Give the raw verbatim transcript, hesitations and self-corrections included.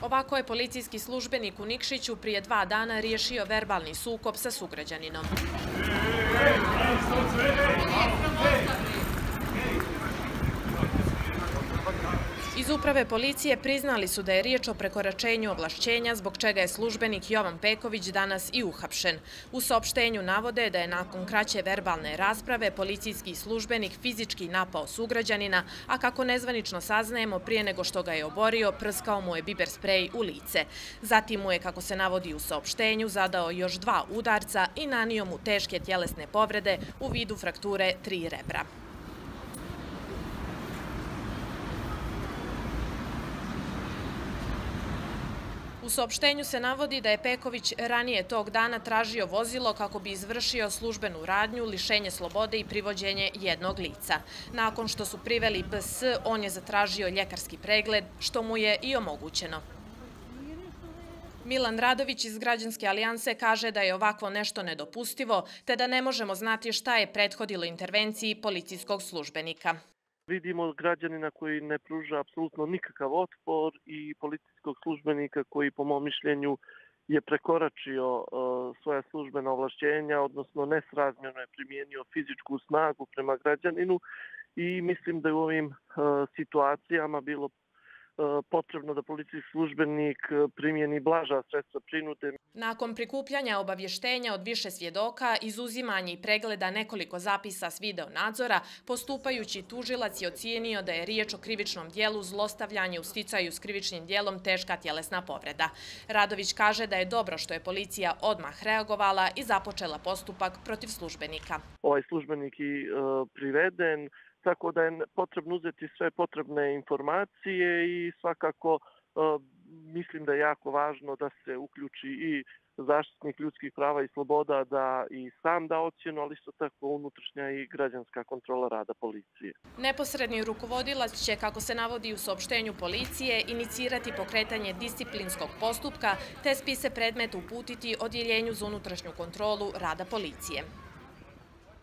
Ovako je policijski službenik u Nikšiću prije dva dana riješio verbalni sukob sa sugrađaninom. Iz uprave policije priznali su da je riječ o prekoračenju ovlašćenja, zbog čega je službenik Jovan Peković danas i uhapšen. U saopštenju navode da je nakon kraće verbalne rasprave policijski službenik fizički napao sugrađanina, a kako nezvanično saznajemo, prije nego što ga je oborio, prskao mu je biber sprej u lice. Zatim mu je, kako se navodi u saopštenju, zadao još dva udarca i nanio mu teške tjelesne povrede u vidu frakture tri rebra. U saopštenju se navodi da je Peković ranije tog dana tražio vozilo kako bi izvršio službenu radnju, lišenje slobode i privođenje jednog lica. Nakon što su priveli B S, on je zatražio ljekarski pregled, što mu je i omogućeno. Milan Radović iz Građanske alijanse kaže da je ovako nešto nedopustivo, te da ne možemo znati šta je prethodilo intervenciji policijskog službenika. Vidimo građanina koji ne pruža apsolutno nikakav otpor i policijskog službenika koji, po mom mišljenju, je prekoračio uh, svoja službena ovlašćenja, odnosno nesrazmjerno je primijenio fizičku snagu prema građaninu i mislim da je u ovim uh, situacijama bilo potrebno da policijski službenik primjeni blaža sredstva prinude. Nakon prikupljanja obavještenja od više svjedoka, izuzimanja i pregleda nekoliko zapisa s video nadzora, postupajući tužilac je ocijenio da je riječ o krivičnom dijelu zlostavljanje u sticaju s krivičnim dijelom teška tjelesna povreda. Radović kaže da je dobro što je policija odmah reagovala i započela postupak protiv službenika. Ovaj službenik je uh, priveden, tako da je potrebno uzeti sve potrebne informacije i svakako uh, mislim da je jako važno da se uključi i zaštitnik ljudskih prava i sloboda da i sam da ocjenu, ali isto tako unutrašnja i građanska kontrola rada policije. Neposredni rukovodilac će, kako se navodi u saopštenju policije, inicirati pokretanje disciplinskog postupka te spise predmeta uputiti Odjeljenju za unutrašnju kontrolu rada policije.